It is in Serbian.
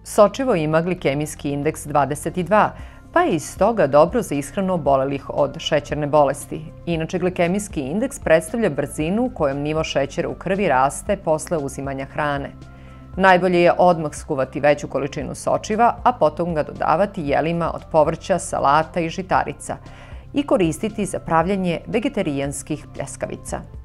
Sočivo ima glikemijski indeks 22, pa je iz toga dobro za ishranu obolelih od šećerne bolesti. Inače, glikemijski indeks predstavlja brzinu kojom nivo šećera u krvi raste posle uzimanja hrane. Najbolje je odmah skuvati veću količinu sočiva, a potom ga dodavati jelima od povrća, salata i žitarica i koristiti za pravljenje vegetarijanskih pljeskavica.